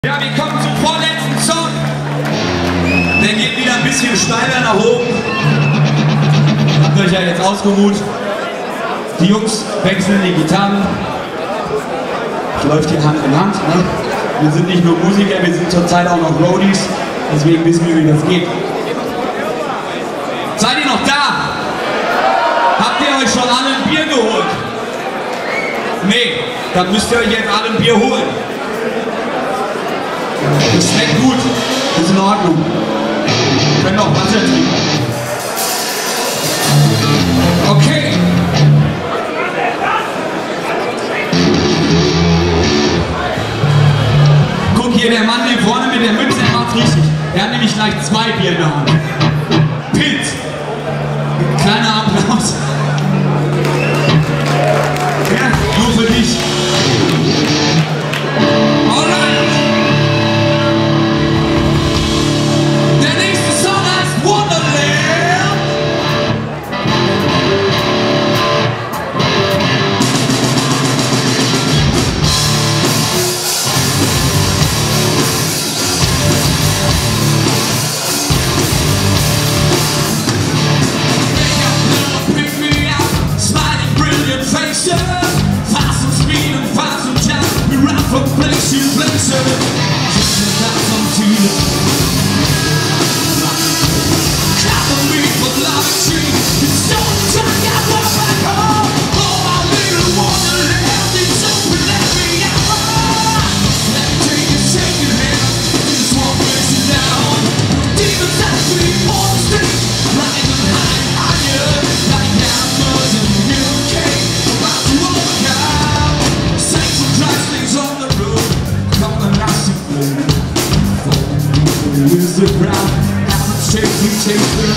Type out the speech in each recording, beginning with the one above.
Ja, wir kommen zum vorletzten Song. Der geht wieder ein bisschen steiler nach oben. Habt ihr euch ja jetzt ausgeruht. Die Jungs wechseln die Gitarren. Das läuft hier Hand in Hand. Ne? Wir sind nicht nur Musiker, wir sind zurzeit auch noch Roadies. Deswegen wissen wir, wie das geht. Seid ihr noch da? Habt ihr euch schon alle ein Bier geholt? Nee, dann müsst ihr euch jetzt alle ein Bier holen. Das schmeckt gut, ist in Ordnung. Wir können auch Wasser trinken. Okay. Guck hier, der Mann hier vorne mit der Mütze, der macht richtig. Er hat nämlich gleich 2 Bier in der Hand. Pitt! Kleiner Applaus. Ja, nur für dich. From place to place, just some tears. Clap on me for love and tree. It's so time I go back home. Oh, I really wanna live. It's open, let me out. Let me take a second hand. Just one place it down. Demons that sleep on the street, rising high and higher, like hammers in the UK. About to overcome. Saints will drive things on the road. Is the ground, how much take we take the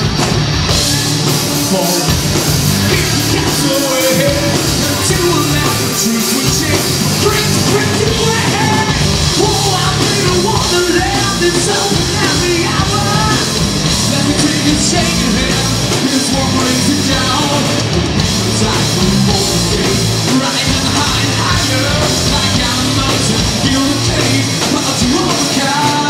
fall. Keep the cats away until the mountain trees will change. Bring to play. Oh, I really wanna live this open happy hour. Let me take a shake of him. This one brings it down. Time for more escape. Riding high and higher, like animals in the cave. About to overcome.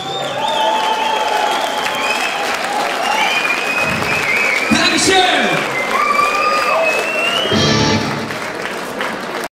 Dankeschön!